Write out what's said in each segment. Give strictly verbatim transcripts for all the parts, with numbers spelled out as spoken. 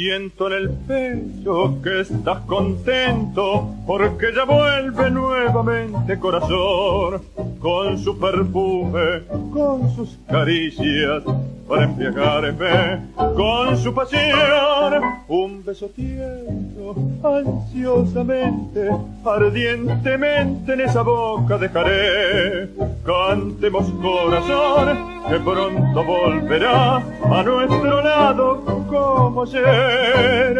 Siento en el pecho que estás contento porque ya vuelve nuevamente corazón con su perfume, con sus caricias para embriagarme con su pasión. Un beso tierno, ansiosamente, ardientemente en esa boca dejaré. Cantemos corazón que pronto volverá a nuestro lado como ayer.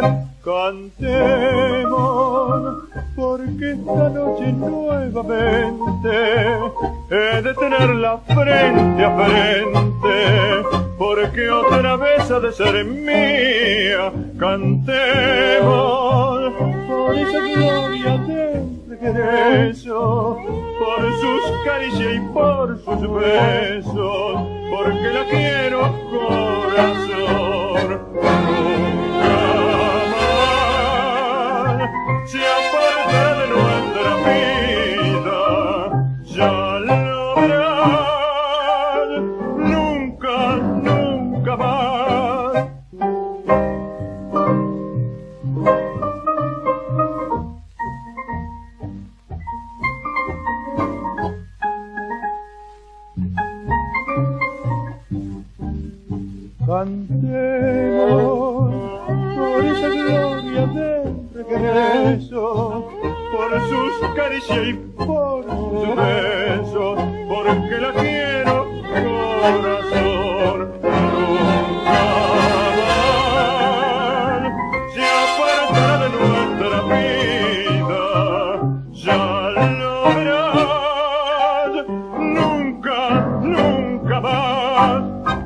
Cantemos porque esta noche nuevamente he de tenerla frente a frente, porque otra vez ha de ser mía. Cantemos por esa gloria del regreso, por sus caricias y por sus besos, porque la quiero corazón. Nunca más se apartará de nuestra vida, ya lo verás, nunca, nunca más. Cantemos por esa gloria del regreso, por sus caricias y por sus besos, porque la quiero corazón. Nunca más se apartará de nuestra vida, ya lo verás, nunca, nunca más.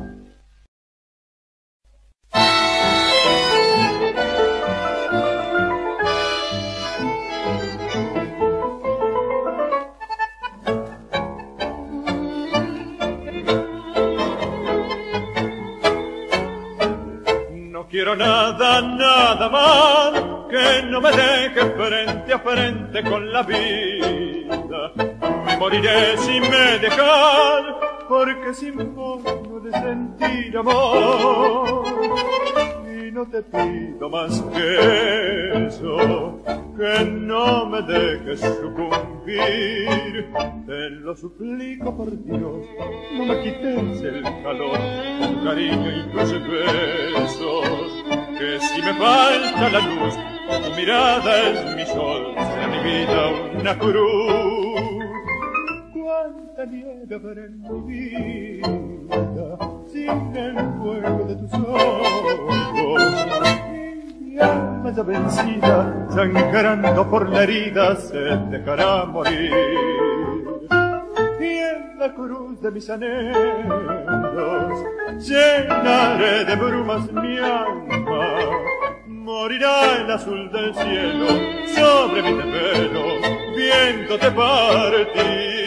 Quiero nada, nada más que no me deje frente a frente con la vida. Me moriré si me dejas, porque sin vos no he de sentir amor. Y no te pido más que eso, que no me dejes sucumbir. Te lo suplico por Dios, no me quites el calor, tu cariño y tus besos. Que si me falta la luz, tu mirada es mi sol, será mi vida una cruz. Cuánta nieve habrá en mi vida sin el fuego de tus ojos. Mi alma ya vencida, sangrando por la herida, se dejará morir. Y en la cruz de mis anhelos llenaré de brumas mi alma. Morirá el azul del cielo sobre mi desvelo, viéndote partir.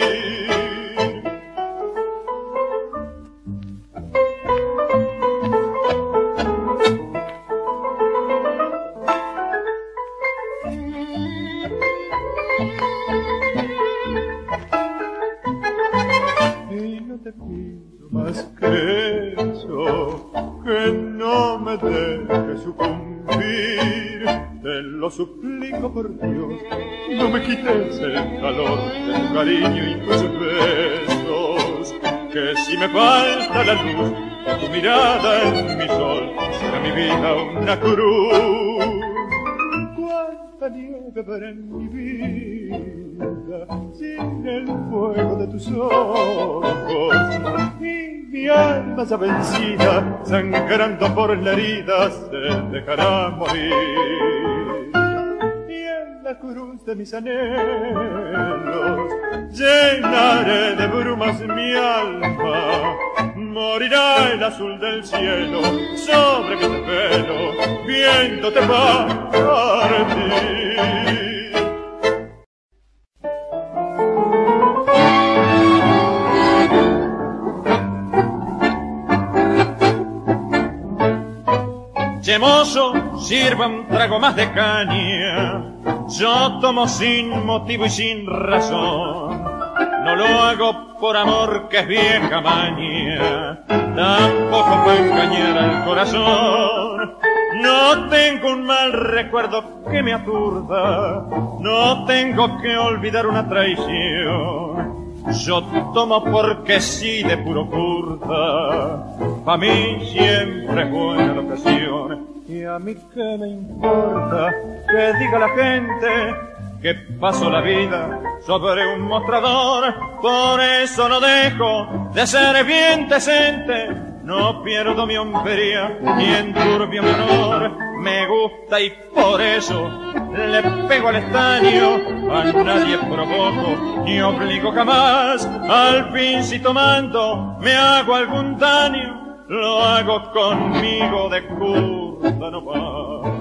Te pido más que eso, que no me dejes sucumbir. Te lo suplico por Dios, no me quites el calor de tu cariño y tus besos. Que si me falta la luz de tu mirada es mi sol, será mi vida una cruz. Cuánta nieve habrá en mi vida sin el fuego de tus ojos. Y mi alma ya vencida, sangrando por la herida, se dejará morir. Y en la cruz de mis anhelos llenaré de brumas mi alma. Morirá el azul del cielo sobre mi desvelo, viéndote partir. Che mozo, sirva un trago más de caña. Yo tomo sin motivo y sin razón. No lo hago por amor, que es vieja maña, tampoco para engañar al corazón. No tengo un mal recuerdo que me aturda, no tengo que olvidar una traición. Yo tomo porque sí de puro curda, pa' mí siempre es buena la ocasión. Y a mí qué me importa que diga la gente que paso la vida sobre un mostrador. Por eso no dejo de ser bien decente, no pierdo mi hombría ni enturbio mi honor. Me gusta y por eso le pego al estaño, a nadie provoco ni obligo jamás. Al fin si tomando me hago algún daño, lo hago conmigo de curda no más.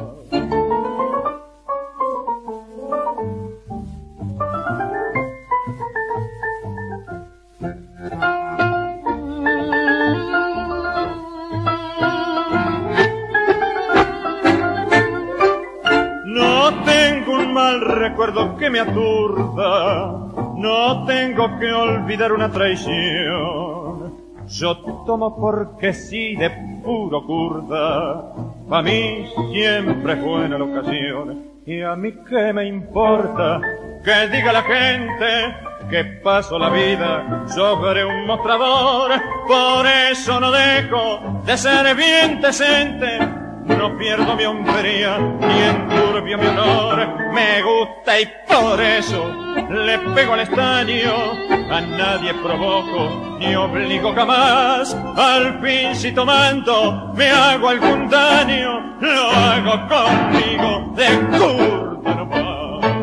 No tengo un mal recuerdo que me aturda, no tengo que olvidar una traición. Yo tomo porque sí de puro curda, pa' mí siempre es buena la ocasión. Y a mí qué me importa que diga la gente que paso la vida sobre un mostrador. Por eso no dejo de ser bien decente, no pierdo mi hombría ni enturbio mi honor. Me gusta y por eso le pego al estaño, a nadie provoco ni obligo jamás. Al fin si tomando me hago algún daño, lo hago conmigo de curda no más.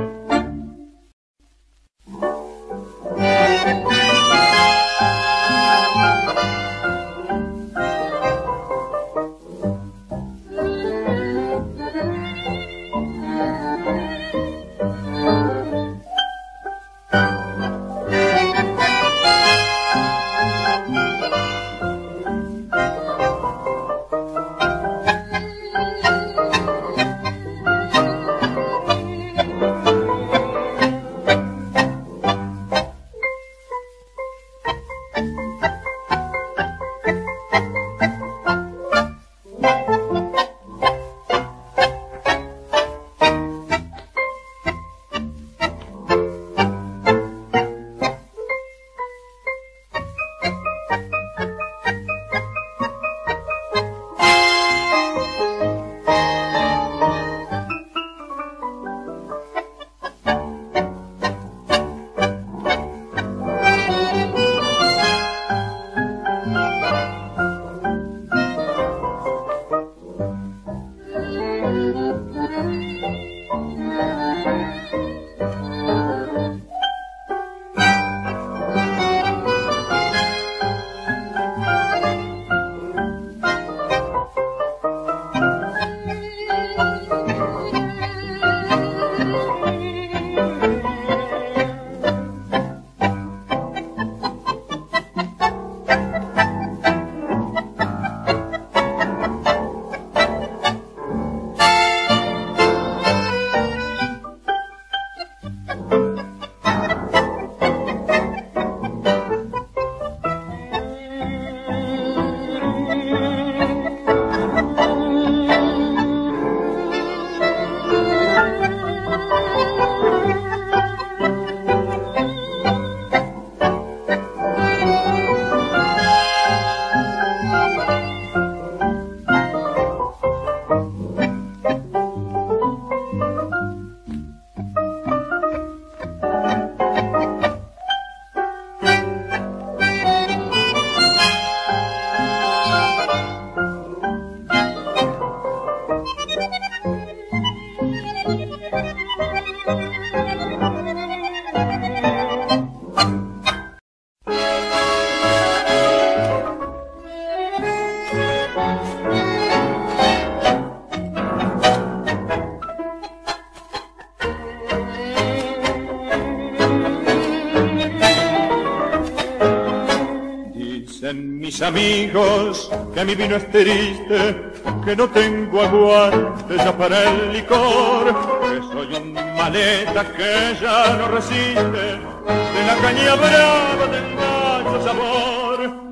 Mis amigos, que mi vino es triste, que no tengo aguante ya para el licor, que soy un maleta que ya no resiste de la caña brava del macho sabor.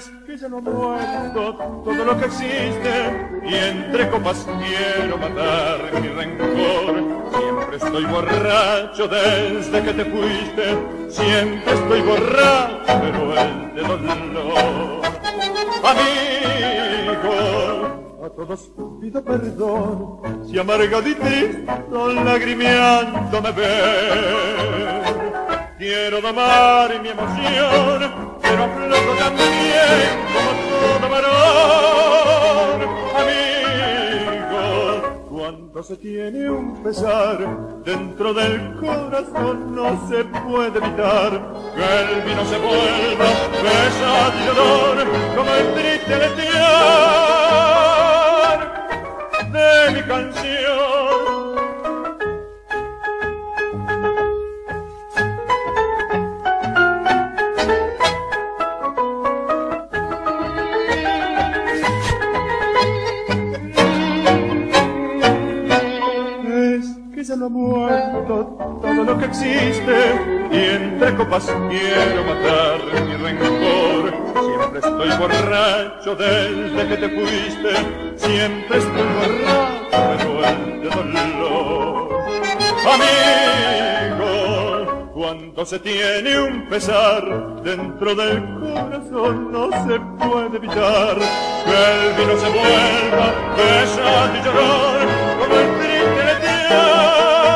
Es que ya no ha muerto todo lo que existe y entre copas quiero matar mi rencor. Siempre estoy borracho desde que te fuiste, siempre estoy borracho, pero el de dolor. Amigo, a todos pido perdón si amargado y triste lagrimeando me ven. Quiero domar mi emoción, pero aflojo también como todo varón. Amigo, cuando se tiene un pesar dentro del corazón no se puede evitar que el vino se vuelva pesado y dolor como el triste aletear de mi canción. Ya no ha muerto todo lo que existe y entre copas quiero matar mi rencor. Siempre estoy borracho desde que te fuiste, siempre estoy borracho, pero el de dolor. Amigo, cuando se tiene un pesar dentro del corazón no se puede evitar que el vino se vuelva pesado y llorar como el triste aletear.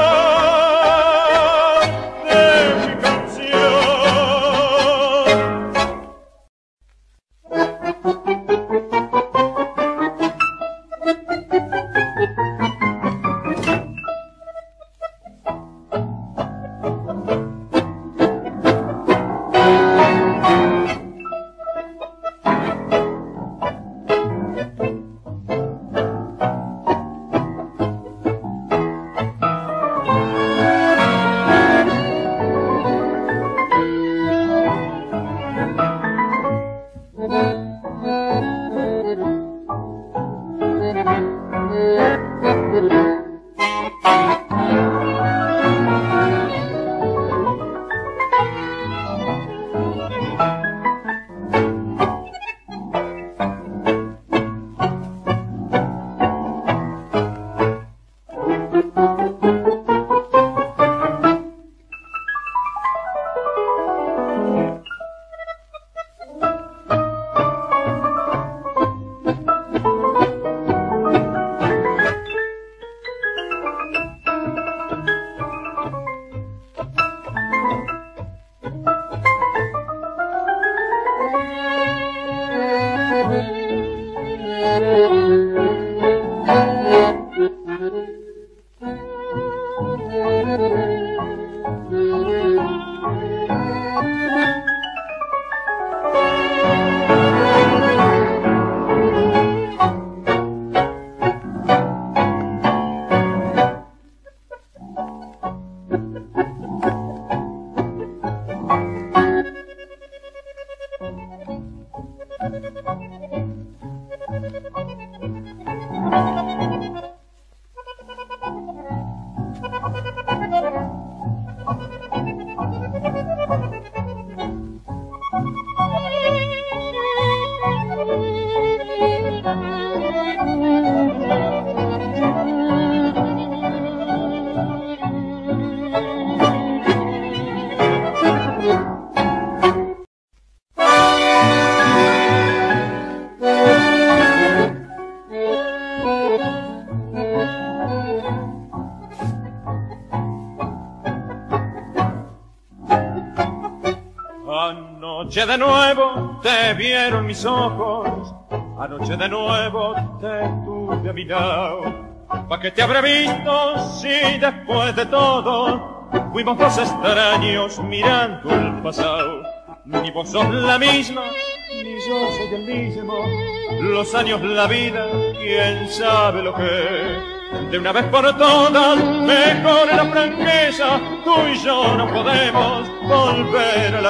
Anoche de nuevo te vieron mis ojos, anoche de nuevo te tuve a mi lado. ¿Pa' qué te habré visto si después de todo fuimos dos extraños mirando el pasado? Ni vos sos la misma, ni yo soy el mismo. Los años, la vida, quién sabe lo que es. De una vez por todas, mejor la franqueza, tú y yo no podemos volver al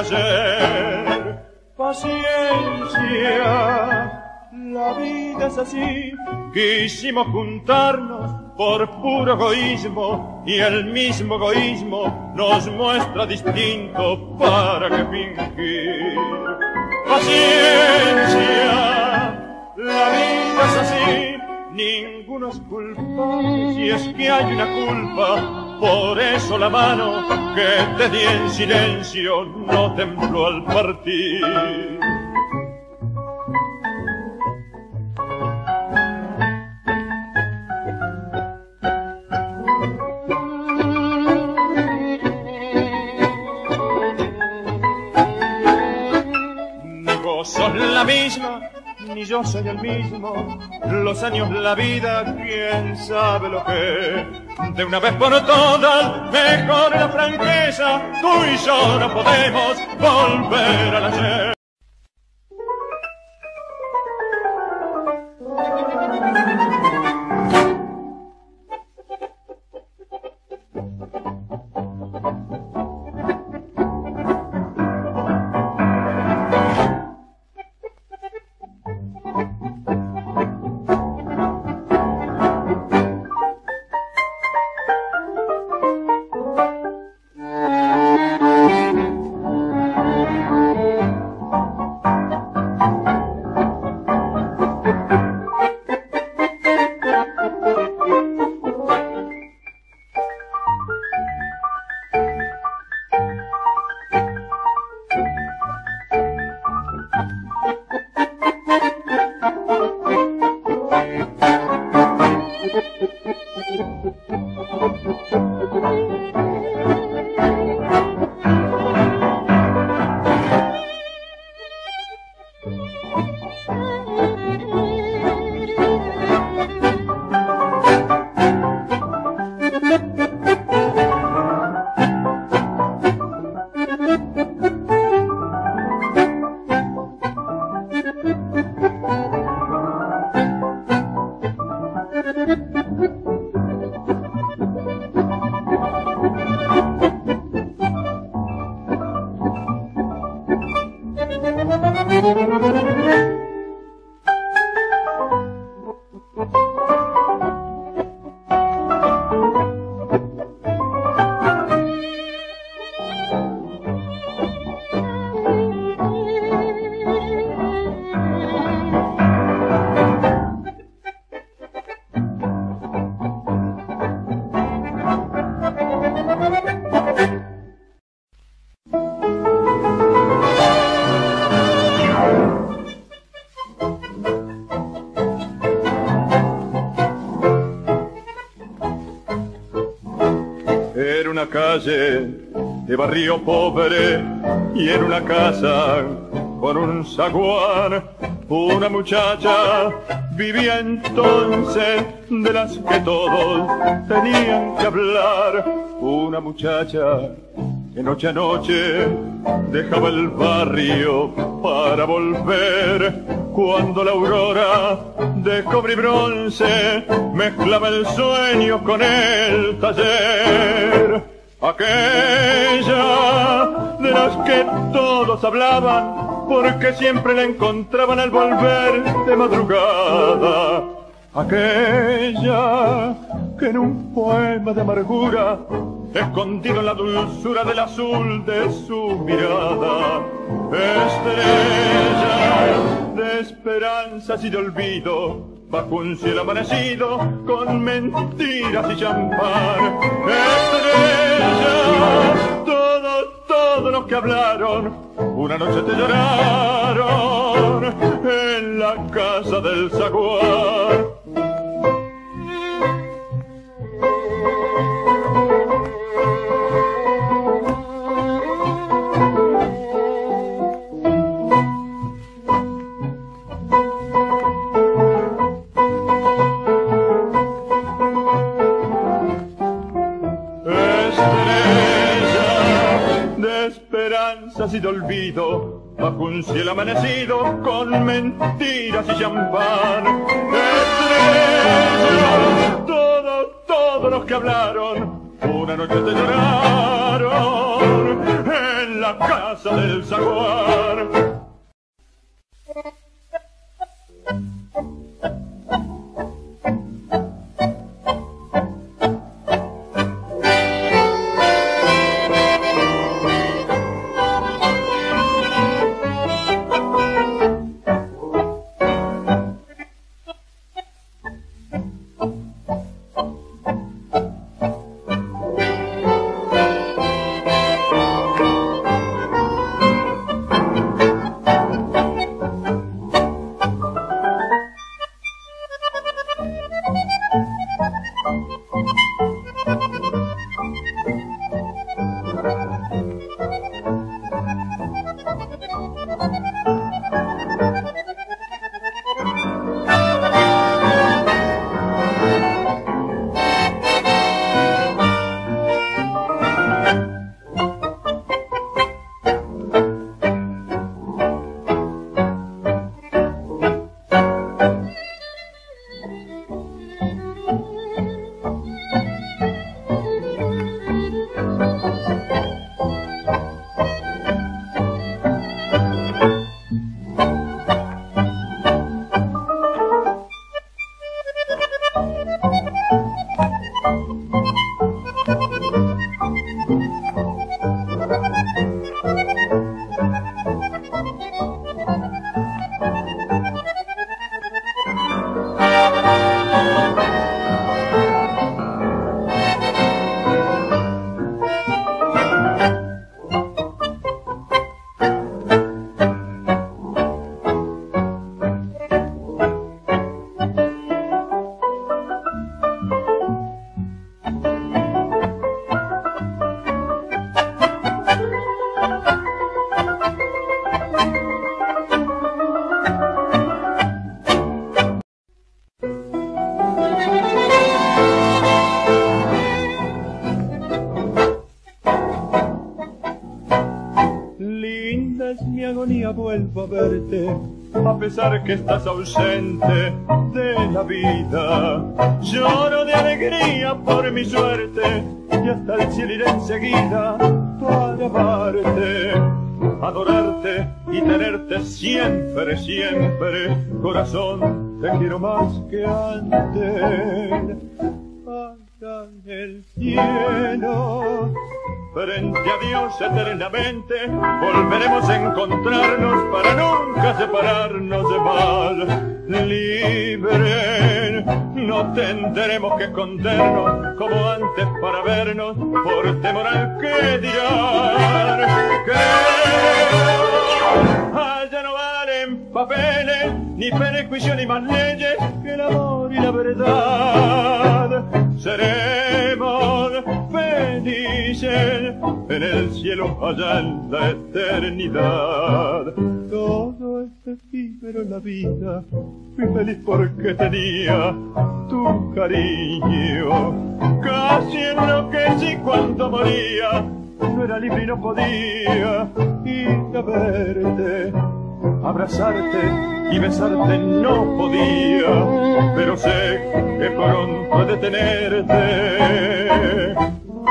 ayer. Paciencia, la vida es así, quisimos juntarnos por puro egoísmo y el mismo egoísmo nos muestra distinto para qué fingir. paciencia, la vida es así, ninguno es culpable si es que hay una culpa, por eso la mano que te di en silencio no tembló al partir. Sos la misma, ni yo soy el mismo. Los años, la vida, quién sabe lo que. De una vez por todas, mejor la franqueza. Tú y yo no podemos volver al ayer. De barrio pobre y en una casa con un zaguán una muchacha vivía entonces de las que todos tenían que hablar, una muchacha que noche a noche dejaba el barrio para volver, cuando la aurora de cobre y bronce mezclaba el sueño con el taller. Aquella de las que todos hablaban, porque siempre la encontraban al volver de madrugada. Aquella que en un poema de amargura, escondido en la dulzura del azul de su mirada, estrella de esperanzas y de olvido, bajo un cielo amanecido con mentiras y champán. Estrella, todos, todos los que hablaron una noche te lloraron en la casa del zaguán. Y de olvido, bajo un cielo amanecido con mentiras y champán. Estrella, todos, todos los que hablaron una noche te lloraron en la casa del zaguán. vuelvo a verte, a pesar que estás ausente de la vida. Lloro de alegría por mi suerte y hasta el cielo iré enseguida para amarte, adorarte y tenerte siempre, siempre. Corazón, te quiero más que antes. Allá en el cielo, frente a Dios eternamente, volveremos a encontrarnos para nunca separarnos más. Libre, no tendremos que escondernos como antes para vernos por temor al que dirán. Que allá no valen papeles, ni perjuicio ni más leyes que el amor y la verdad. Seremos felices en el cielo allá en la eternidad. Todo es efímero en la vida, fui feliz porque tenía tu cariño. Casi enloquecí cuando moría, no era libre y no podía ir a verte. Abrazarte y besarte no podía, pero sé que pronto he de tenerte.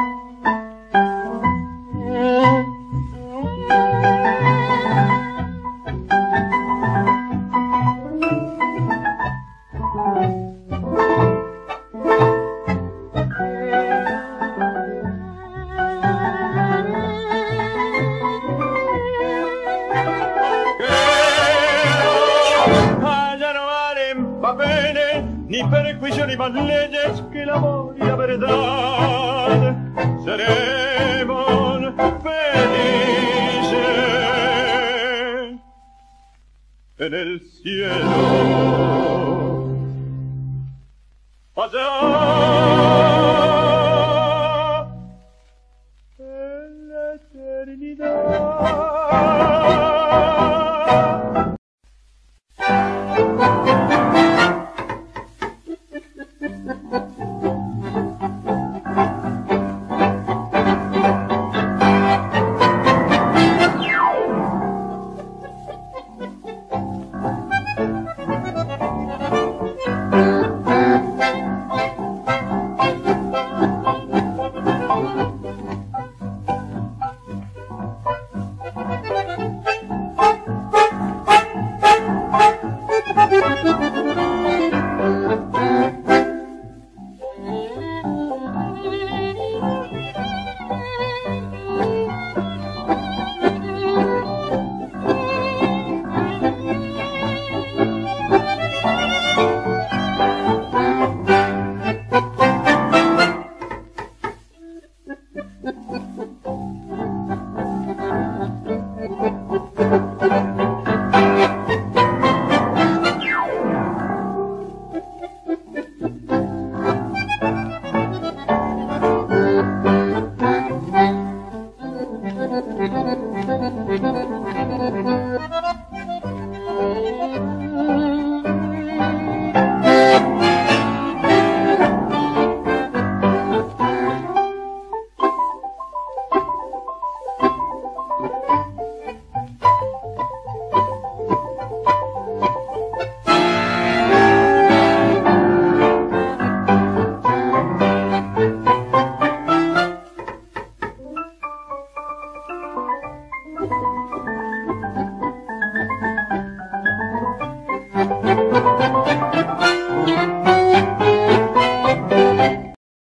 Ni perjuicio ni más leyes que el amor y la verdad. Seremos felices en el cielo.